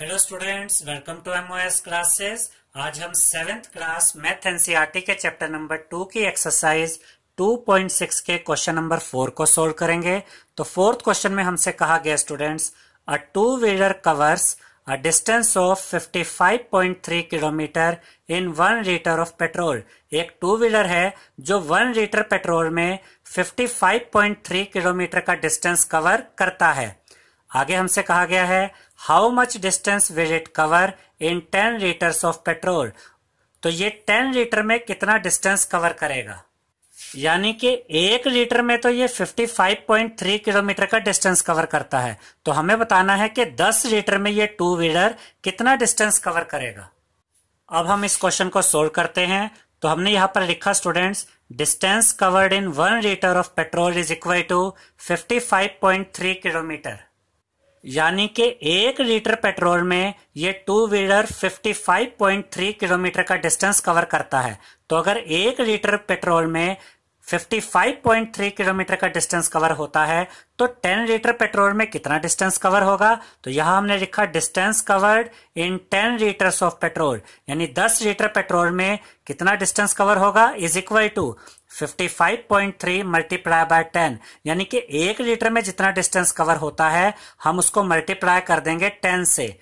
Hello students, welcome to MOS classes. आज हम 7th class math NCERT के chapter number 2 की एक्सरसाइज 2.6 के क्वेश्चन नंबर 4 को सोल्व करेंगे। तो फोर्थ क्वेश्चन में हमसे कहा गया students, a two wheeler covers a distance of 55.3 kilometre in 1 litre of petrol. एक टू व्हीलर है जो 1 लीटर पेट्रोल में 55.3 किलोमीटर का डिस्टेंस कवर करता है। आगे हमसे कहा गया है how much distance will it cover in 10 litres of petrol. तो ये 10 लीटर में कितना डिस्टेंस कवर करेगा, यानी कि 1 लीटर में तो ये 55.3 किलोमीटर का डिस्टेंस कवर करता है। तो हमें बताना है कि 10 लीटर में ये टू व्हीलर कितना डिस्टेंस कवर करेगा। अब हम इस क्वेश्चन को सोल्व करते हैं। तो हमने यहां पर लिखा students, distance covered in 1 litre of petrol is equal to 55.3 kilometre, यानी कि 1 लीटर पेट्रोल में ये टू व्हीलर 55.3 किलोमीटर का डिस्टेंस कवर करता है। तो अगर 1 लीटर पेट्रोल में 55.3 किलोमीटर का डिस्टेंस कवर होता है तो 10 लीटर पेट्रोल में कितना डिस्टेंस कवर होगा। तो यहां हमने लिखा distance covered in 10 litres of petrol, यानी 10 लीटर पेट्रोल में कितना डिस्टेंस कवर होगा is equal to 55.3 multiply by 10, यानी कि 1 लीटर में जितना डिस्टेंस कवर होता है हम उसको मल्टीप्लाई कर देंगे 10 से।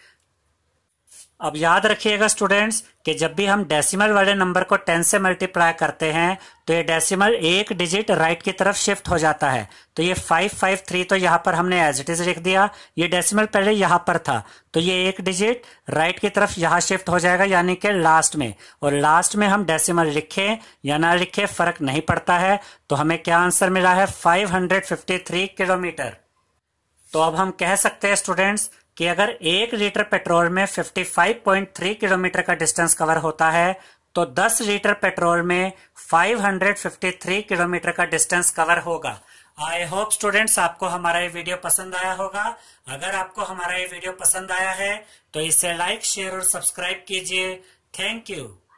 अब याद रखिएगा स्टूडेंट्स कि जब भी हम डेसिमल वाले नंबर को 10 से मल्टीप्लाई करते हैं तो ये डेसिमल एक डिजिट राइट की तरफ शिफ्ट हो जाता है। तो ये 553 तो यहाँ पर हमने एज इट इज लिख दिया, ये डेसिमल पहले यहाँ पर था तो ये एक डिजिट राइट की तरफ यहाँ शिफ्ट हो जाएगा, यानी कि लास्ट में। और लास्ट में हम डेसिमल लिखे या ना लिखे फर्क नहीं पड़ता है। तो हमें क्या आंसर मिला है, 553 किलोमीटर। तो अब हम कह सकते हैं स्टूडेंट्स कि अगर 1 लीटर पेट्रोल में 55.3 किलोमीटर का डिस्टेंस कवर होता है तो 10 लीटर पेट्रोल में 553 किलोमीटर का डिस्टेंस कवर होगा। आई होप स्टूडेंट्स आपको हमारा ये वीडियो पसंद आया होगा। अगर आपको हमारा ये वीडियो पसंद आया है तो इसे लाइक, शेयर और सब्सक्राइब कीजिए। Thank you.